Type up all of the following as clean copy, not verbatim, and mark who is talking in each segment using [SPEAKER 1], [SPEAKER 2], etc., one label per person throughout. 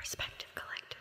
[SPEAKER 1] Perspective Collective.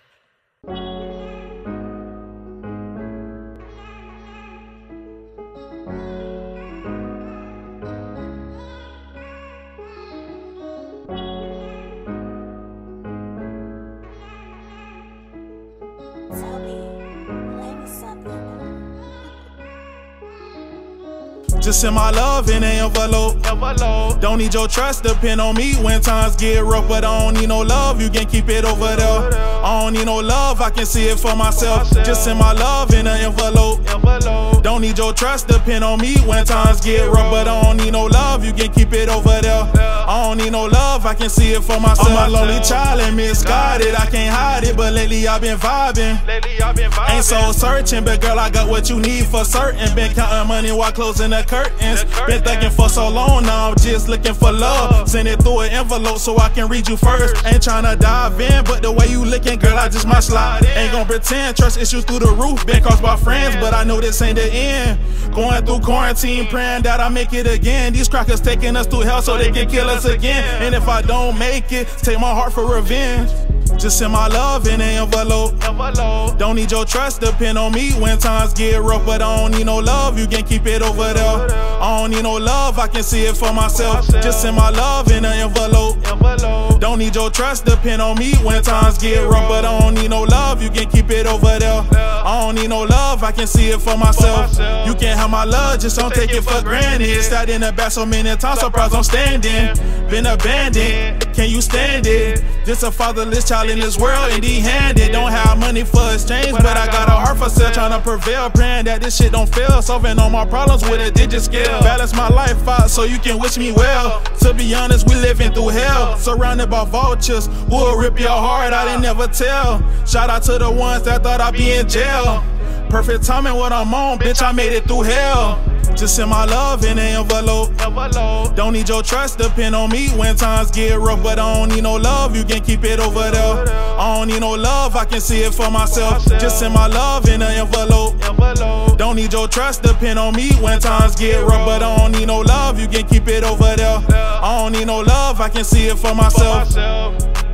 [SPEAKER 2] Just send my love in an envelope. Don't need your trust, depend on me when times get rough. But I don't need no love, you can keep it over there. I don't need no love, I can see it for myself. Just send my love in an envelope. Don't need your trust, depend on me when times get rough. But I don't need no love, you can keep it over there. I don't need no love, I can see it for myself. I'm a lonely child and misguided, I can't hide it. But lately I've been vibing. Ain't soul searching, but girl, I got what you need for certain. Been counting money while closing the curtains. Been thinking for so long, now I'm just looking for love. Send it through an envelope so I can read you first. Ain't tryna dive in, but the way you looking, girl, I just might slide. Ain't gon' pretend, trust issues through the roof. Been caused by friends, but I know this ain't the end. Going through quarantine, praying that I make it again. These crackers taking us through hell so they can kill us again. And if I don't make it, take my heart for revenge. Just send my love in an envelope. Don't need your trust, depend on me when times get rough. But I don't need no love, you can keep it over there. I don't need no love, I can see it for myself. Just send my love in an envelope. Don't need your trust, depend on me when times get rough. But I don't need no love, you can keep it over there. I don't need no love, I can see it for myself. You can't have my love, just don't take it for granted. Sat in the back so many times, surprised I'm standing. Been abandoned, can you stand it? Just a fatherless child in this world, empty-handed. Don't have money for exchange, but I got a heart for sale. Tryna prevail, praying that this shit don't fail. Solving all my problems with a digit scale. Balance my life out so you can wish me well. To be honest, we living through hell. Surrounded by vultures who will rip your heart out and never tell. Shout out to the ones that thought I'd be in jail. Perfect timing what I'm on, bitch, I made it through hell. Just send my love in an envelope. Don't need your trust, depend on me when times get rough. But I don't need no love, you can keep it over there. I don't need no love, I can see it for myself. Just send my love in an envelope. Don't need your trust, depend on me when times get rough. But I don't need no love, you can keep it over there. I don't need no love, I can see it for myself.